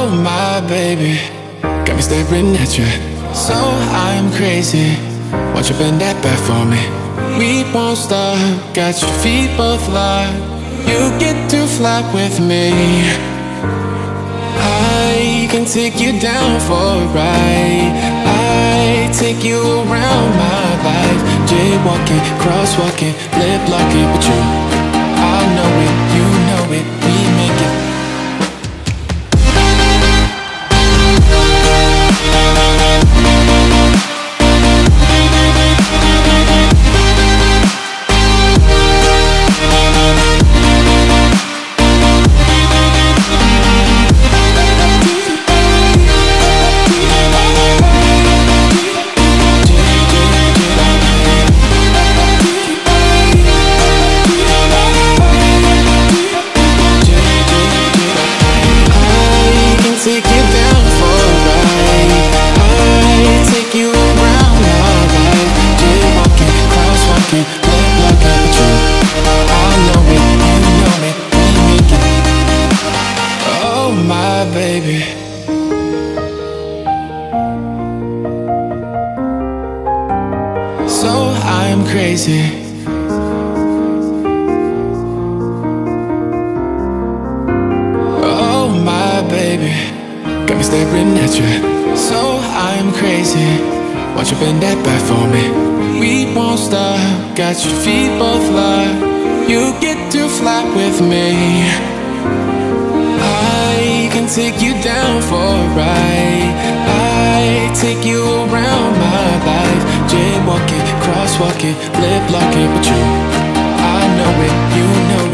Oh my baby, got me staring at you. So I'm crazy, won't you bend that back for me? We won't stop, got your feet both locked. You get to fly with me. I can take you down for a ride. I take you around my life. Jaywalking, crosswalking, lip locking. But you, I know it, you know it, we make it. Take you down for a ride. I take you around my life. Jaywalking, crosswalking, lip locking. But you, I know it, you know it, we make it. Oh my baby. So I'm crazy. Oh my baby, got me staring at you. So I'm crazy, won't you bend that back for me? We won't stop, got your feet both locked. You get to fly with me. I can take you down for a ride. I take you around my life. Jaywalking, crosswalking, lip locking. But you, I know it, you know